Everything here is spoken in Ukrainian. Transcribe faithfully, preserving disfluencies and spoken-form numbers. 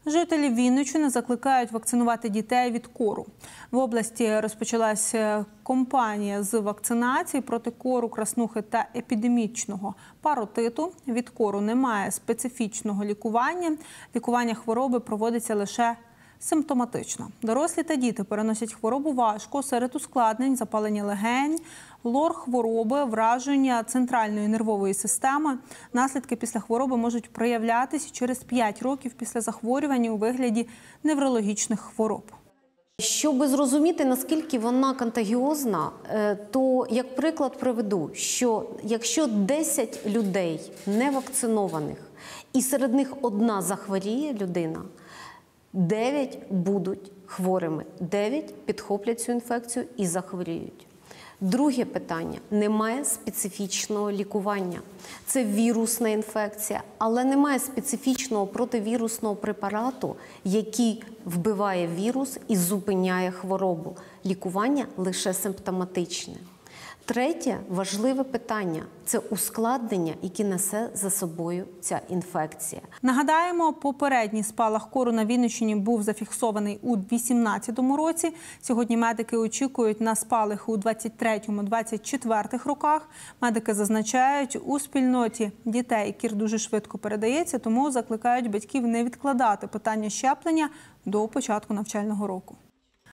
Жителі Вінниччини закликають вакцинувати дітей від кору. В області розпочалася кампанія з вакцинації проти кору, краснухи та епідемічного паротиту. Від кору немає специфічного лікування. Лікування хвороби проводиться лише симптоматично. Дорослі та діти переносять хворобу важко, серед ускладнень – запалення легень, лор хвороби, враження центральної нервової системи. Наслідки після хвороби можуть проявлятися через п'ять років після захворювання у вигляді неврологічних хвороб. Щоб зрозуміти, наскільки вона контагіозна, то, як приклад приведу, що якщо десять людей невакцинованих і серед них одна захворіє людина, дев'ять будуть хворими, дев'ять підхоплять цю інфекцію і захворіють. Друге питання – немає специфічного лікування. Це вірусна інфекція, але немає специфічного противірусного препарату, який вбиває вірус і зупиняє хворобу. Лікування лише симптоматичне. Третє важливе питання – це ускладнення, які несе за собою ця інфекція. Нагадаємо, попередній спалах кору на Вінниччині був зафіксований у дві тисячі вісімнадцятому році. Сьогодні медики очікують на спалахи у двадцять третьому - двадцять четвертому роках. Медики зазначають, у спільноті дітей кір дуже швидко передається, тому закликають батьків не відкладати питання щеплення до початку навчального року.